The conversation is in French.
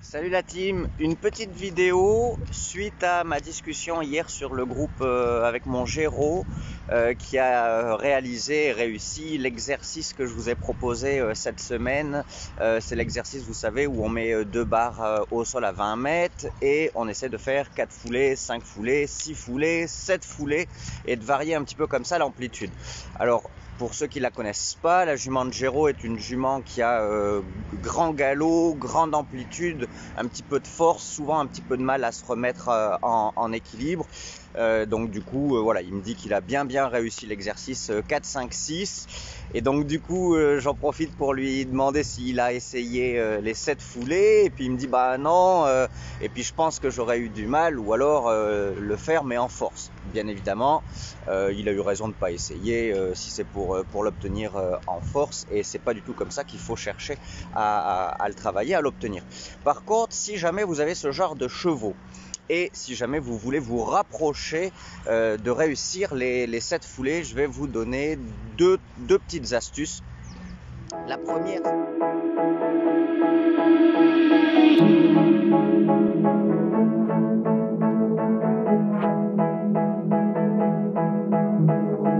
Salut la team, une petite vidéo suite à ma discussion hier sur le groupe avec mon Géraud qui a réalisé et réussi l'exercice que je vous ai proposé cette semaine. C'est l'exercice, vous savez, où on met deux barres au sol à 20 mètres et on essaie de faire 4 foulées, 5 foulées, 6 foulées, 7 foulées et de varier un petit peu comme ça l'amplitude. Alors, pour ceux qui la connaissent pas, la jument de Géraud est une jument qui a grand galop, grande amplitude, un petit peu de force, souvent un petit peu de mal à se remettre en équilibre. Donc du coup, voilà, il me dit qu'il a bien réussi l'exercice 4, 5, 6. Et donc du coup, j'en profite pour lui demander s'il a essayé les 7 foulées. Et puis il me dit bah non. Et puis je pense que j'aurais eu du mal, ou alors le faire mais en force. Bien évidemment, il a eu raison de ne pas essayer si c'est pour l'obtenir en force. Et c'est pas du tout comme ça qu'il faut chercher à le travailler, à l'obtenir. Par contre, si jamais vous avez ce genre de chevaux, et si jamais vous voulez vous rapprocher de réussir les 7 foulées, je vais vous donner deux petites astuces. La première...